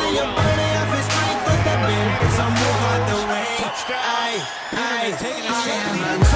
and your body off his strength with the bend. So move out the way. I am a